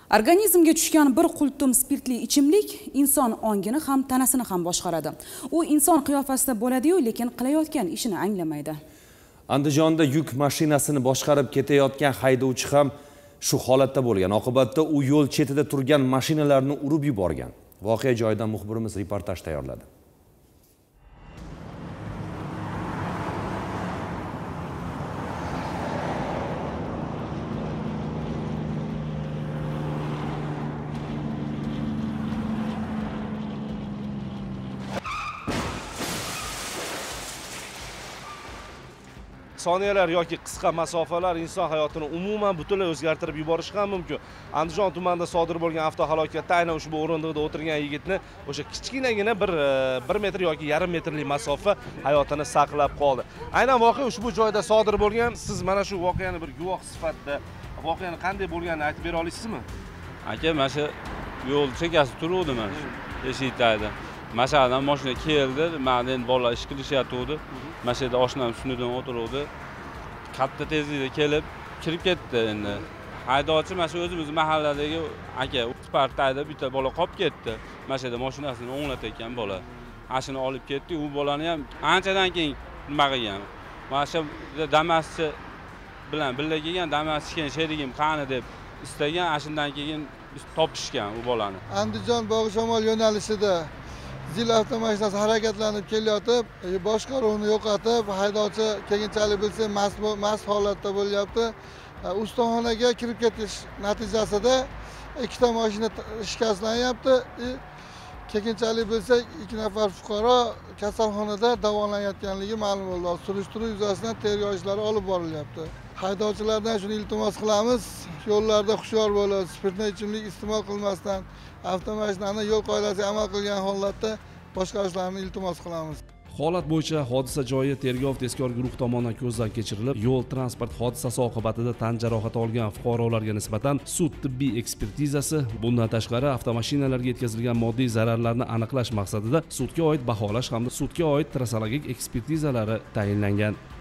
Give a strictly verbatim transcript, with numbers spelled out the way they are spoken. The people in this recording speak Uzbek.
Organizmga tushgan bir qultum spirtli ichimlik inson ongini ham tanasini ham boshqaradi. U inson qiyofasida bo'ladi-yu, lekin qilayotgan ishini anglamaydi. Andijonda yuk mashinasini boshqarib ketayotgan haydovchi ham shu holatda bo'lgan. Oqibatda u yo'l chetida turgan mashinalarni urib yuborgan. Voqea joyidan muxbirimiz reportaj tayyorladi. Soniyalar yoki qisqa masofalar inson hayotini umuman butunlay o'zgartirib yuborishi ham mumkin. Andijon tumanida sodir bo'lgan avtohalokatda aynan ushbu o'rindiqda o'tirgan yigitni o'sha kichkinagina bir bir metr yoki yarim metrlik masofa hayotini saqlab qoldi. Aynan voqea ushbu joyda sodir bo'lgan. Siz mana shu voqeani bir guvoh sifatida voqeani qanday bo'lganini aytib bera olasizmi? Aka, mana shu yo'l chekasi turuvdi mana shu eshikda. Masalan, mashina keldi, men bolalar ish qilishyapti. Mana shu yerda oshnam sunidan o'tiruvdi. Katta tezlikda kelib, kirib ketdi endi. Haydovchi mana shu o'zimiz mahalladagi aka, Spartayda bitta bola qolib ketdi. Mana shu yerda mashinasini o'nglatayotgan bola. Ashini olib ketdi, u bolani ham anchadan keyin nima qilgan. Mana shu Damas'chi bilan birga kelgan, Damas'chi sherigim qani deb istagan, ashundan keyin topishgan u bolani. Andijon Bog'ishamol yo'nalishida zil avtomashinasi harakatlanib kelayotib, boshqaruvni yo'qotib, haydovchi keyinchalik bilsa mast holatda bo'lyapti. Ustaxonaga kirib ketish natijasida ikkita mashina shikastlanyapti. Keyinchalik bilsa ikki nafar fuqaro kasalxonada davolanayotganligi ma'lum bo'ldi. Surishtiruv yuzasidan tergov ishlari olib borilyapti. Haydovchilardan shuni iltimos qilamiz, yo'llarda hushyor bo'lib, spirtli ichimlik iste'mol qilmasdan avtomashinani yo'l qoidasiga amal qilgan holatda boshqarishlarini iltimos qilamiz. Holat bo'yicha hodisa joyi tergov tezkor guruh tomonidan ko'zdan kechirilib, yo'l transport hodisasi oqibatida tan jarohati olgan fuqarolarga nisbatan sud tibbiy ekspertizasi, bundan tashqari avtomashinalarga yetkazilgan moddiy zararlarni aniqlash maqsadida sudga oid baholash hamda sudga oid trassologik ekspertizalari tayinlangan.